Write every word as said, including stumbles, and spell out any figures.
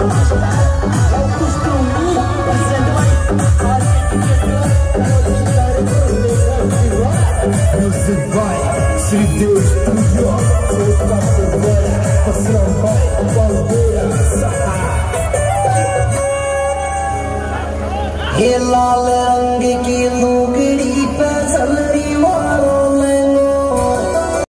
Você vai, se Deus tudo, você tá agora, você não vai, bandeira, हे लाल रंग की